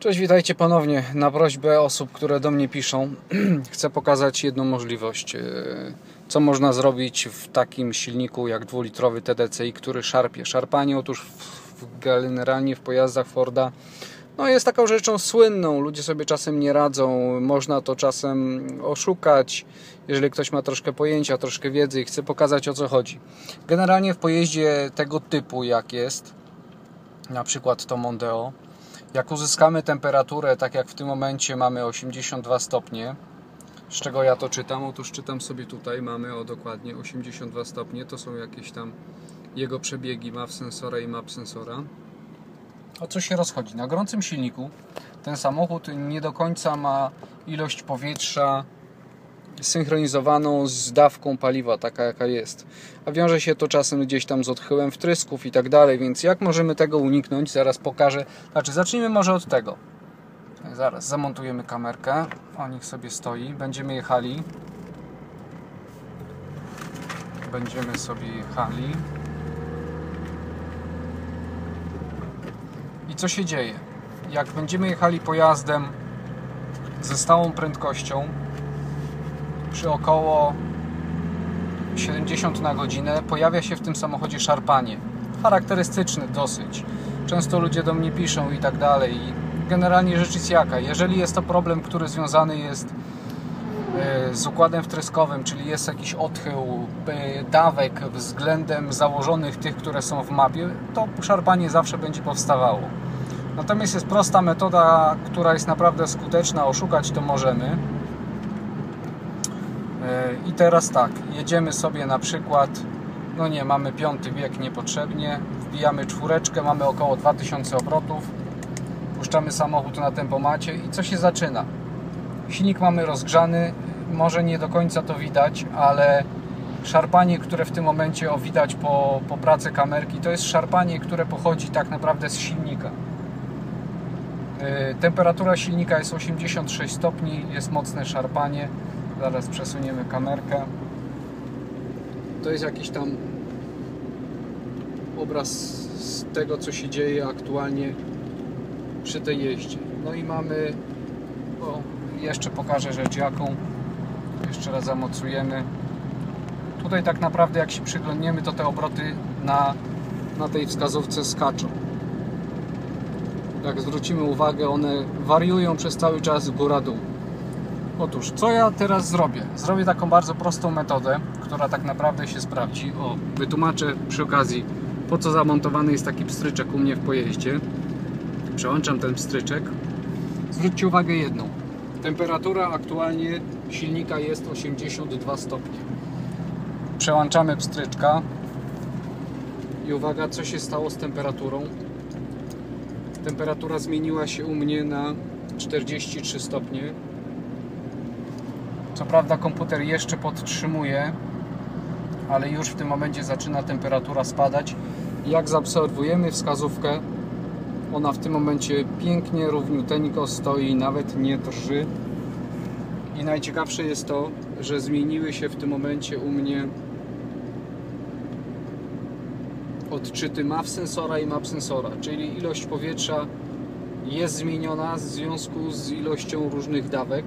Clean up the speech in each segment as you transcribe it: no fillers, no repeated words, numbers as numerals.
Cześć, witajcie ponownie. Na prośbę osób, które do mnie piszą, chcę pokazać jedną możliwość. Co można zrobić w takim silniku jak 2-litrowy TDCi, który szarpie. Szarpanie otóż generalnie w pojazdach Forda jest taką rzeczą słynną. Ludzie sobie czasem nie radzą. Można to czasem oszukać. Jeżeli ktoś ma troszkę pojęcia, troszkę wiedzy i chce pokazać, o co chodzi. Generalnie w pojeździe tego typu jak jest, na przykład to Mondeo, jak uzyskamy temperaturę, tak jak w tym momencie mamy 82 stopnie, z czego ja to czytam? Otóż czytam sobie tutaj, mamy dokładnie 82 stopnie, to są jakieś tam jego przebiegi MAF sensora i MAP sensora. O co się rozchodzi? Na gorącym silniku ten samochód nie do końca ma ilość powietrza synchronizowaną z dawką paliwa, taka jaka jest. A wiąże się to czasem gdzieś tam z odchyłem wtrysków i tak dalej, więc jak możemy tego uniknąć? Zaraz pokażę. Zacznijmy może od tego. Zaraz zamontujemy kamerkę. Niech sobie stoi. Będziemy jechali. I co się dzieje? Jak będziemy jechali pojazdem ze stałą prędkością przy około 70 na godzinę pojawia się w tym samochodzie szarpanie. Charakterystyczne dosyć. Często ludzie do mnie piszą i tak dalej. I generalnie rzecz jest jaka? Jeżeli jest to problem, który związany jest z układem wtryskowym, czyli jest jakiś odchył dawek względem założonych tych, które są w mapie, to szarpanie zawsze będzie powstawało. Natomiast jest prosta metoda, która jest naprawdę skuteczna. Oszukać to możemy. I teraz tak, jedziemy sobie na przykład, mamy 5. wiek niepotrzebnie, wbijamy 4, mamy około 2000 obrotów, puszczamy samochód na tempomacie i co się zaczyna? Silnik mamy rozgrzany, może nie do końca to widać, ale szarpanie, które w tym momencie widać po pracy kamerki, to jest szarpanie, które pochodzi tak naprawdę z silnika. Temperatura silnika jest 86 stopni, jest mocne szarpanie. Zaraz przesuniemy kamerkę. To jest jakiś tam obraz z tego, co się dzieje aktualnie przy tej jeździe. I mamy, jeszcze pokażę rzecz jaką. Jeszcze raz zamocujemy. Tutaj tak naprawdę jak się przyglądniemy, to te obroty na tej wskazówce skaczą. Jak zwrócimy uwagę, one wariują przez cały czas góra-dół. Otóż, co ja teraz zrobię? Zrobię taką bardzo prostą metodę, która tak naprawdę się sprawdzi. Wytłumaczę przy okazji, po co zamontowany jest taki pstryczek u mnie w pojeździe. Przełączam ten pstryczek. Zwróćcie uwagę jedną. Temperatura aktualnie silnika jest 82 stopnie. Przełączamy pstryczka. I uwaga, co się stało z temperaturą. Temperatura zmieniła się u mnie na 43 stopnie. Co prawda komputer jeszcze podtrzymuje, ale już w tym momencie zaczyna temperatura spadać. Jak zaobserwujemy wskazówkę, ona w tym momencie pięknie, równiuteńko stoi, nawet nie drży. I najciekawsze jest to, że zmieniły się w tym momencie u mnie odczyty MAF sensora i MAP sensora, czyli ilość powietrza jest zmieniona w związku z ilością różnych dawek.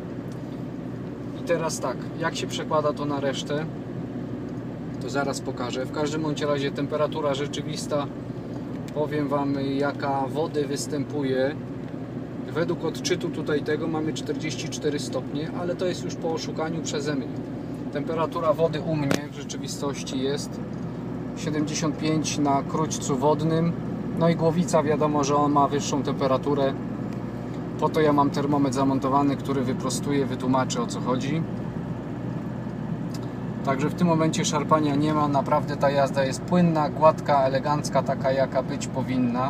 I teraz tak, jak się przekłada to na resztę, to zaraz pokażę. W każdym bądź razie temperatura rzeczywista, powiem Wam, jaka wody występuje. Według odczytu tutaj tego mamy 44 stopnie, ale to jest już po oszukaniu przeze mnie. Temperatura wody u mnie w rzeczywistości jest 75 na krućcu wodnym. I głowica, wiadomo, że on ma wyższą temperaturę. Po to ja mam termometr zamontowany, który wyprostuje, wytłumaczy, o co chodzi. Także w tym momencie szarpania nie ma. Naprawdę ta jazda jest płynna, gładka, elegancka, taka jaka być powinna.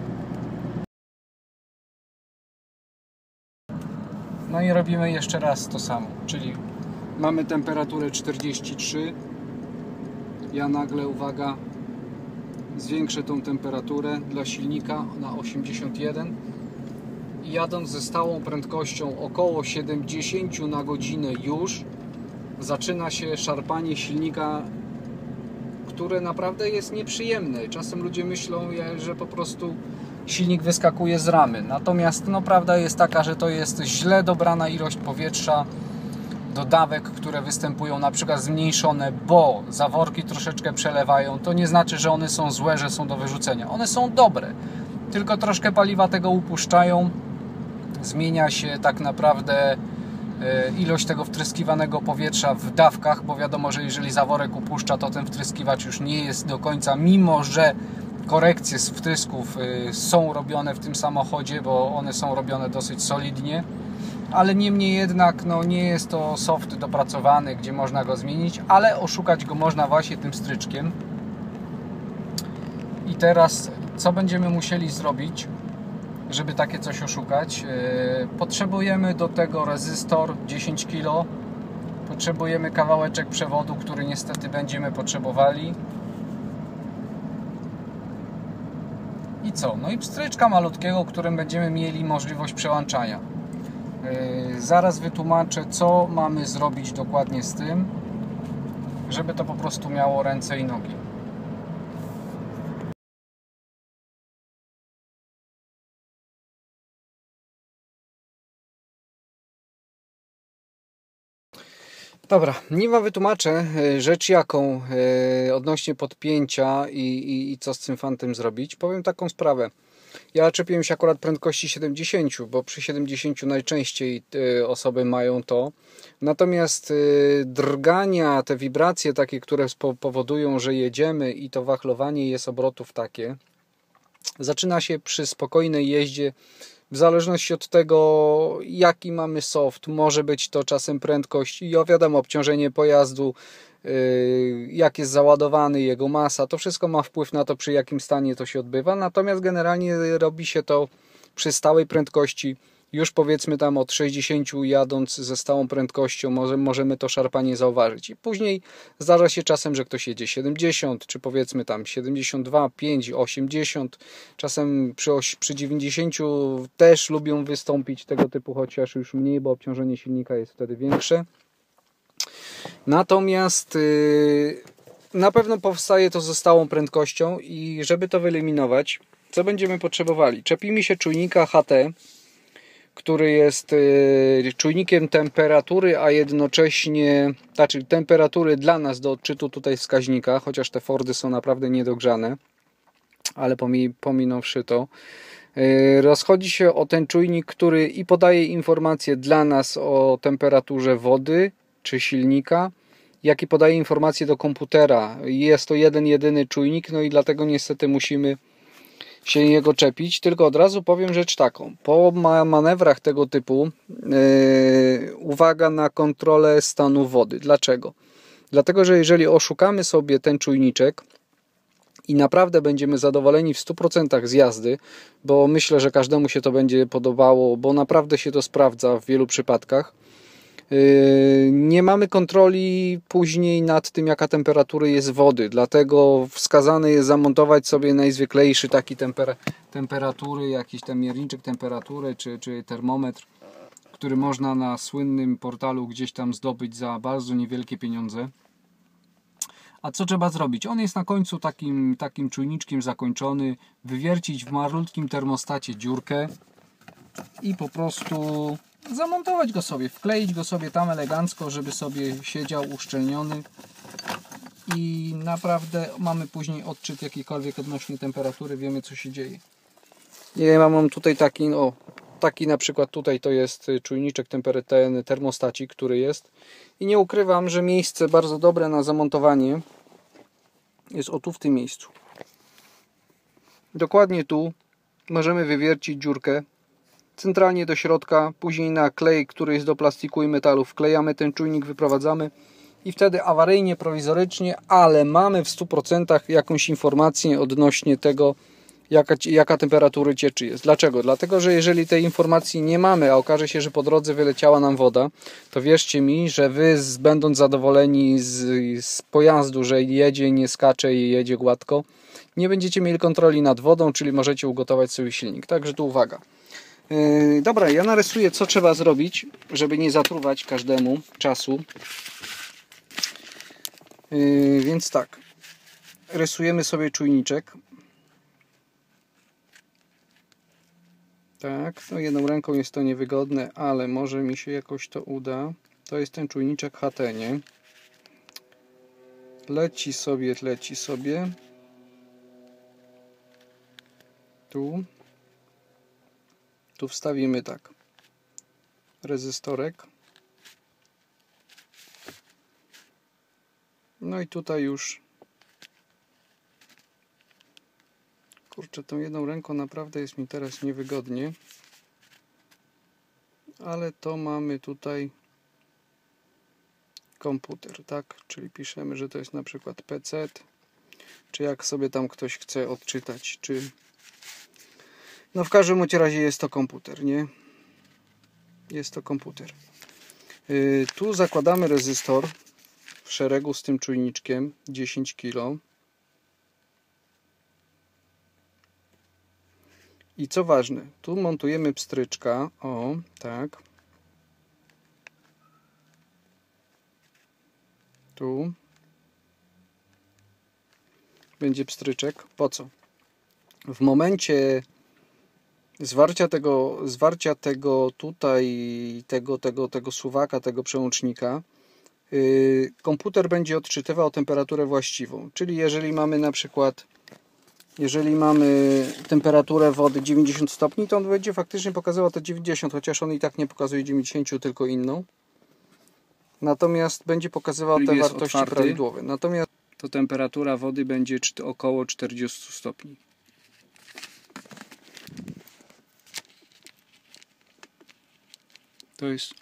I robimy jeszcze raz to samo. Czyli mamy temperaturę 43. Ja nagle, uwaga, zwiększę tą temperaturę dla silnika na 81. I jadąc ze stałą prędkością około 70 na godzinę już zaczyna się szarpanie silnika, które naprawdę jest nieprzyjemne. Czasem ludzie myślą, że po prostu silnik wyskakuje z ramy. Natomiast no, prawda jest taka, że to jest źle dobrana ilość powietrza do dawek, które występują, na przykład zmniejszone, bo zaworki troszeczkę przelewają. To nie znaczy, że one są złe, że są do wyrzucenia. One są dobre, tylko troszkę paliwa tego upuszczają. Zmienia się tak naprawdę ilość tego wtryskiwanego powietrza w dawkach, bo wiadomo, że jeżeli zaworek upuszcza, to ten wtryskiwacz już nie jest do końca, mimo że korekcje z wtrysków są robione w tym samochodzie, bo one są robione dosyć solidnie, ale niemniej jednak no, nie jest to soft dopracowany, gdzie można go zmienić, ale oszukać go można właśnie tym stryczkiem. I teraz co będziemy musieli zrobić, żeby takie coś oszukać? Potrzebujemy do tego rezystor 10 kg, potrzebujemy kawałeczek przewodu, który niestety będziemy potrzebowali. I co? No i pstryczka malutkiego, którym będziemy mieli możliwość przełączania. Zaraz wytłumaczę, co mamy zrobić dokładnie z tym, żeby to po prostu miało ręce i nogi. Dobra, nim Wam wytłumaczę rzecz jaką odnośnie podpięcia i co z tym fantem zrobić, powiem taką sprawę. Ja czepiłem się akurat prędkości 70, bo przy 70 najczęściej osoby mają to. Natomiast drgania, te wibracje takie, które powodują, że jedziemy i to wachlowanie jest obrotów takie, zaczyna się przy spokojnej jeździe. W zależności od tego, jaki mamy soft, może być to czasem prędkość i wiadomo, obciążenie pojazdu, jak jest załadowany, jego masa, to wszystko ma wpływ na to, przy jakim stanie to się odbywa. Natomiast generalnie robi się to przy stałej prędkości. Już powiedzmy tam od 60 jadąc ze stałą prędkością możemy to szarpanie zauważyć. I później zdarza się czasem, że ktoś jedzie 70, czy powiedzmy tam 72, 5, 80. Czasem przy 90 też lubią wystąpić tego typu, chociaż już mniej, bo obciążenie silnika jest wtedy większe. Natomiast na pewno powstaje to ze stałą prędkością i żeby to wyeliminować, co będziemy potrzebowali? Czepimy się czujnika HT, który jest czujnikiem temperatury, a jednocześnie, znaczy temperatury dla nas do odczytu tutaj wskaźnika, chociaż te Fordy są naprawdę niedogrzane, ale pominąwszy to, rozchodzi się o ten czujnik, który i podaje informacje dla nas o temperaturze wody czy silnika, jak i podaje informacje do komputera. Jest to jeden, jedyny czujnik, no i dlatego niestety musimy się jego czepić. Tylko od razu powiem rzecz taką. Po manewrach tego typu uwaga na kontrolę stanu wody. Dlaczego? Dlatego, że jeżeli oszukamy sobie ten czujniczek i naprawdę będziemy zadowoleni w 100% z jazdy, bo myślę, że każdemu się to będzie podobało, bo naprawdę się to sprawdza w wielu przypadkach, nie mamy kontroli później nad tym, jaka temperatura jest wody, dlatego wskazane jest zamontować sobie najzwyklejszy taki temperatury, jakiś tam mierniczek temperatury czy termometr, który można na słynnym portalu gdzieś tam zdobyć za bardzo niewielkie pieniądze. A co trzeba zrobić? On jest na końcu takim czujniczkiem zakończony, wywiercić w malutkim termostacie dziurkę i po prostu zamontować go sobie, wkleić go sobie tam elegancko, żeby sobie siedział uszczelniony i naprawdę mamy później odczyt jakikolwiek odnośnie temperatury, wiemy co się dzieje. Ja mam tutaj taki na przykład tutaj to jest czujniczek termostacik, który jest i nie ukrywam, że miejsce bardzo dobre na zamontowanie jest tu w tym miejscu. Dokładnie tu możemy wywiercić dziurkę centralnie do środka, później na klej, który jest do plastiku i metalu, wklejamy ten czujnik, wyprowadzamy i wtedy awaryjnie, prowizorycznie, ale mamy w 100% jakąś informację odnośnie tego, jaka temperatura cieczy jest. Dlaczego? Dlatego, że jeżeli tej informacji nie mamy, a okaże się, że po drodze wyleciała nam woda, to wierzcie mi, że Wy będąc zadowoleni z pojazdu, że jedzie, nie skacze i jedzie gładko, nie będziecie mieli kontroli nad wodą, czyli możecie ugotować sobie silnik. Także tu uwaga. Dobra, ja narysuję, co trzeba zrobić, żeby nie zatruwać każdemu czasu. Więc tak, rysujemy sobie czujniczek. Tak, no jedną ręką jest to niewygodne, ale może mi się jakoś to uda. To jest ten czujniczek HT, nie? Leci sobie, leci sobie. Tu wstawimy tak. Rezystorek. No i tutaj już. Kurczę, tą jedną ręką naprawdę jest mi teraz niewygodnie. Ale to mamy tutaj komputer, tak? Czyli piszemy, że to jest na przykład PC, czy jak sobie tam ktoś chce odczytać, czy... No w każdym razie jest to komputer, nie? Jest to komputer. Tu zakładamy rezystor w szeregu z tym czujniczkiem 10 kg. I co ważne, tu montujemy pstryczka, o, tak. Tu będzie pstryczek. Po co? W momencie zwarcia tego tutaj, tego suwaka, tego przełącznika, komputer będzie odczytywał temperaturę właściwą. Czyli jeżeli mamy na przykład, temperaturę wody 90 stopni, to on będzie faktycznie pokazywał to 90, chociaż on i tak nie pokazuje 90, tylko inną. Natomiast będzie pokazywał te wartości prawidłowe. Natomiast to temperatura wody będzie około 40 stopni. To jest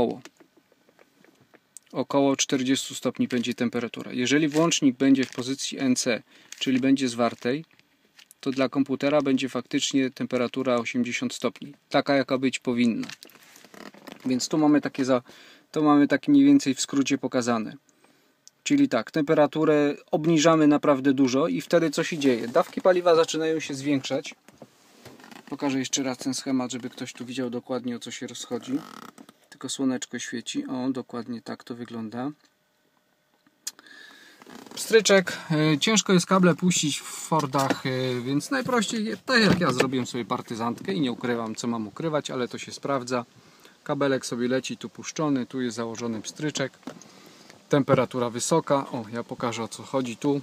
około 40 stopni będzie temperatura. Jeżeli włącznik będzie w pozycji NC, czyli będzie zwartej, to dla komputera będzie faktycznie temperatura 80 stopni. Taka jaka być powinna. Więc tu mamy takie mniej więcej w skrócie pokazane. Czyli tak, temperaturę obniżamy naprawdę dużo i wtedy co się dzieje? Dawki paliwa zaczynają się zwiększać. Pokażę jeszcze raz ten schemat, żeby ktoś tu widział dokładnie, o co się rozchodzi. Tylko słoneczko świeci. O, dokładnie tak to wygląda. Pstryczek. Ciężko jest kable puścić w Fordach, więc najprościej, tak jak ja zrobiłem sobie partyzantkę i nie ukrywam, co mam ukrywać, ale to się sprawdza. Kabelek sobie leci tu puszczony, tu jest założony pstryczek. Temperatura wysoka. O, ja pokażę, o co chodzi tu.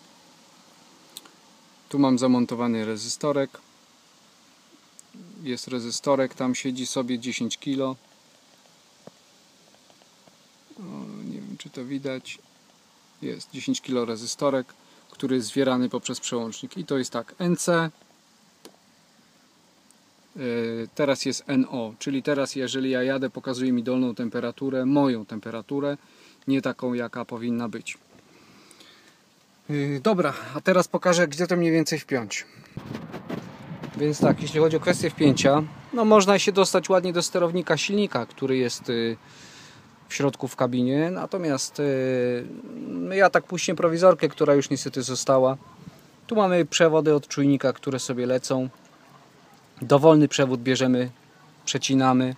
Tu mam zamontowany rezystorek. Jest rezystorek, tam siedzi sobie 10 kg. Nie wiem, czy to widać. Jest 10 kg rezystorek, który jest zwierany poprzez przełącznik. I to jest tak, NC. Teraz jest NO, czyli teraz jeżeli ja jadę, pokazuje mi dolną temperaturę, moją temperaturę, nie taką jaka powinna być. Dobra, a teraz pokażę, gdzie to mniej więcej wpiąć. Więc tak, jeśli chodzi o kwestię wpięcia, no można się dostać ładnie do sterownika silnika, który jest w środku w kabinie, natomiast ja tak puściłem prowizorkę, która już niestety została. Tu mamy przewody od czujnika, które sobie lecą. Dowolny przewód bierzemy, przecinamy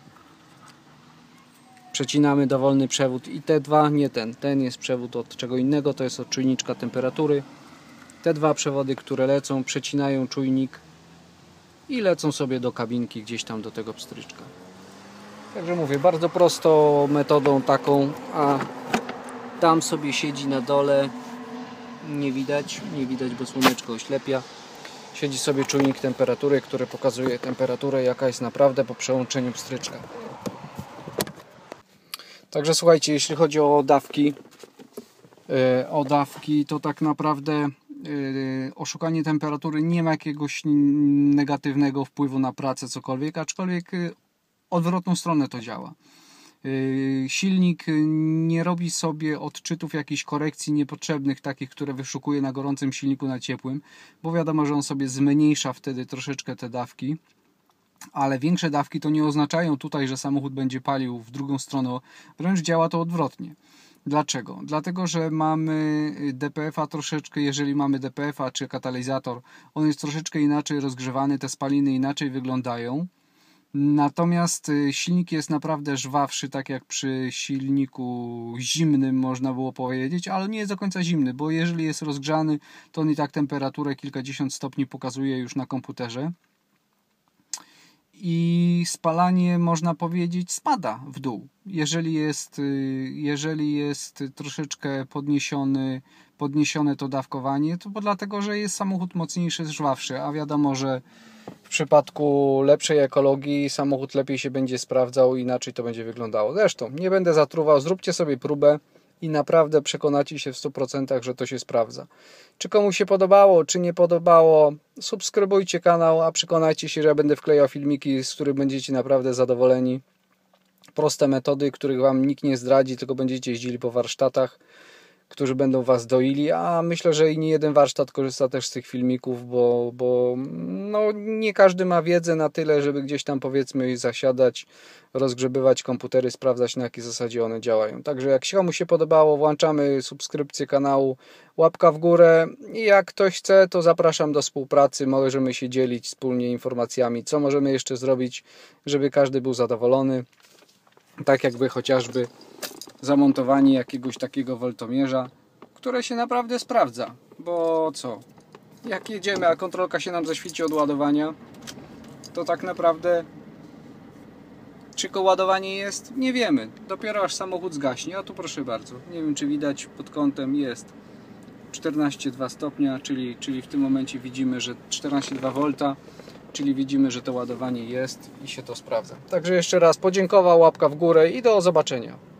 dowolny przewód i te dwa, nie ten jest przewód od czego innego, to jest od czujniczka temperatury. Te dwa przewody, które lecą, przecinają czujnik i lecą sobie do kabinki, gdzieś tam do tego pstryczka. Także mówię, bardzo prostą metodą taką, a tam sobie siedzi na dole, nie widać, bo słoneczko oślepia. Siedzi sobie czujnik temperatury, który pokazuje temperaturę, jaka jest naprawdę po przełączeniu pstryczka. Także słuchajcie, jeśli chodzi o dawki, to tak naprawdę oszukanie temperatury nie ma jakiegoś negatywnego wpływu na pracę, cokolwiek, aczkolwiek odwrotną stronę to działa. Silnik nie robi sobie odczytów jakichś korekcji niepotrzebnych, takich, które wyszukuje na gorącym silniku na ciepłym, bo wiadomo, że on sobie zmniejsza wtedy troszeczkę te dawki, ale większe dawki to nie oznaczają tutaj, że samochód będzie palił w drugą stronę, wręcz działa to odwrotnie. Dlaczego? Dlatego, że mamy DPF-a troszeczkę, jeżeli mamy DPF-a czy katalizator, on jest troszeczkę inaczej rozgrzewany, te spaliny inaczej wyglądają. Natomiast silnik jest naprawdę żwawszy, tak jak przy silniku zimnym można było powiedzieć, ale nie jest do końca zimny, bo jeżeli jest rozgrzany, to on i tak temperaturę kilkadziesiąt stopni pokazuje już na komputerze. i spalanie, można powiedzieć, spada w dół. Jeżeli jest troszeczkę podniesione to dawkowanie, to dlatego, że jest samochód mocniejszy, żwawszy, a wiadomo, że w przypadku lepszej ekologii samochód lepiej się będzie sprawdzał, inaczej to będzie wyglądało. Zresztą nie będę zatruwał, zróbcie sobie próbę i naprawdę przekonacie się w 100%, że to się sprawdza. Czy komuś się podobało, czy nie podobało, subskrybujcie kanał, a przekonajcie się, że ja będę wklejał filmiki, z których będziecie naprawdę zadowoleni. Proste metody, których Wam nikt nie zdradzi, tylko będziecie jeździli po warsztatach, którzy będą Was doili, a myślę, że i nie jeden warsztat korzysta też z tych filmików, bo no, nie każdy ma wiedzę na tyle, żeby gdzieś tam, powiedzmy, zasiadać, rozgrzebywać komputery, sprawdzać, na jakiej zasadzie one działają. Także jak komuś się podobało, włączamy subskrypcję kanału, łapka w górę i jak ktoś chce, to zapraszam do współpracy, możemy się dzielić wspólnie informacjami, co możemy jeszcze zrobić, żeby każdy był zadowolony, tak jakby chociażby zamontowanie jakiegoś takiego woltomierza, które się naprawdę sprawdza, bo co? Jak jedziemy, a kontrolka się nam zaświeci od ładowania, to tak naprawdę czy to ładowanie jest? Nie wiemy. Dopiero aż samochód zgaśnie, a tu proszę bardzo, nie wiem czy widać pod kątem, jest 14,2 stopnia, czyli w tym momencie widzimy, że 14,2 V, czyli widzimy, że to ładowanie jest i się to sprawdza. Także jeszcze raz podziękował, łapka w górę i do zobaczenia.